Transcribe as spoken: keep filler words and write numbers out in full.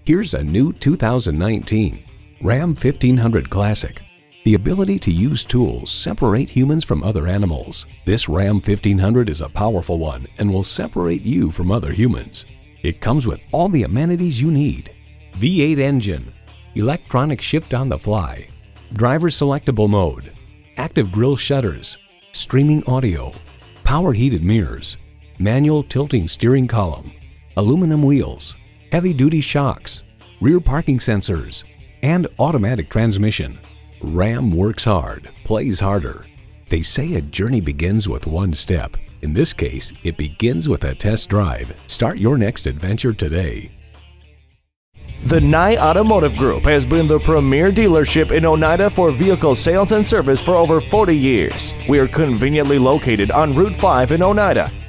Here's a new two thousand nineteen Ram fifteen hundred Classic. The ability to use tools separate humans from other animals. This Ram fifteen hundred is a powerful one and will separate you from other humans. It comes with all the amenities you need. V eight engine, electronic shift on the fly, driver selectable mode, active grille shutters, streaming audio, power heated mirrors, manual tilting steering column, aluminum wheels, heavy-duty shocks, rear parking sensors, and automatic transmission. Ram works hard, plays harder. They say a journey begins with one step. In this case, it begins with a test drive. Start your next adventure today. The Nye Automotive Group has been the premier dealership in Oneida for vehicle sales and service for over forty years. We are conveniently located on Route five in Oneida.